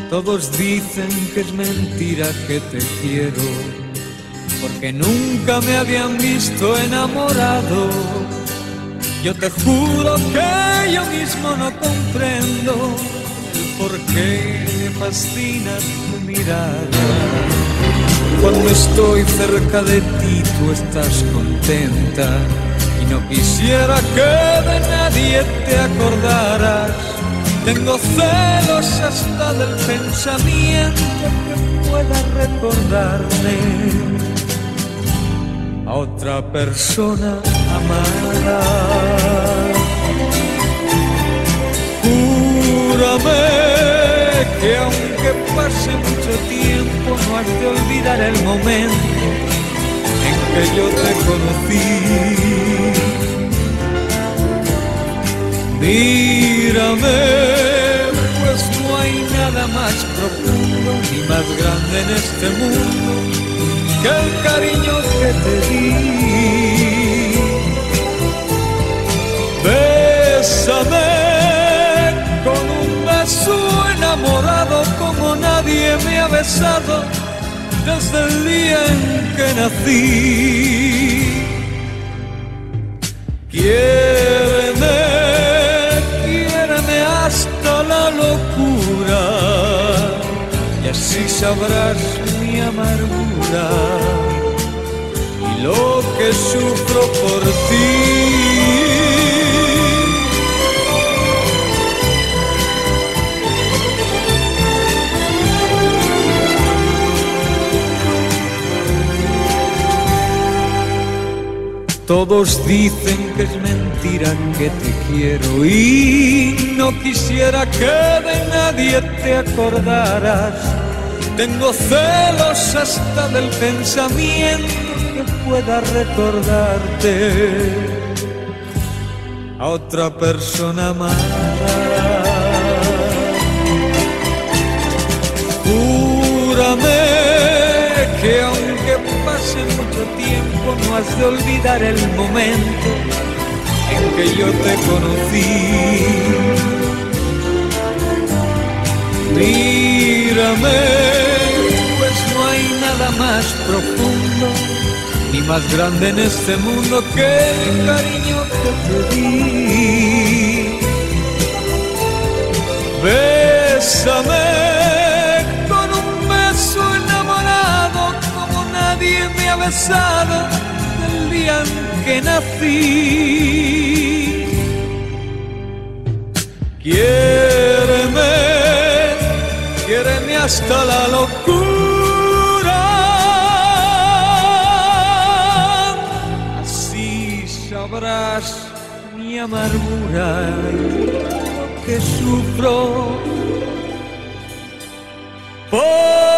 Todos dicen que es mentira que te quiero, porque nunca me habían visto enamorado. Yo te juro que yo mismo no comprendo el por qué me fascina tu mirada. Cuando estoy cerca de ti tú estás contenta y no quisiera que de nadie te acordaras. Tengo celos hasta del pensamiento que pueda recordarme a otra persona amada. Júrame que aunque pase mucho tiempo no has de olvidar el momento en que yo te conocí. Mírame, pues no hay nada más profundo ni más grande en este mundo que el cariño que te di. Bésame con un beso enamorado como nadie me ha besado desde el día en que nací. Quiéreme hasta la locura y así sabrás mi amargura y lo que sufro por ti. Todos dicen que es mentira que te quiero y no quisiera que de nadie te acordaras. Tengo celos hasta del pensamiento que pueda recordarte a otra persona amada. Júrame que aunque pase mucho tiempo no has de olvidar el momento en que yo te conocí. Mírame, pues no hay nada más profundo ni más grande en este mundo que el cariño que te di. Bésame con un beso enamorado como nadie me ha besado del día en que nací. Quiéreme hasta la locura, así sabrás mi amargura y lo que sufro por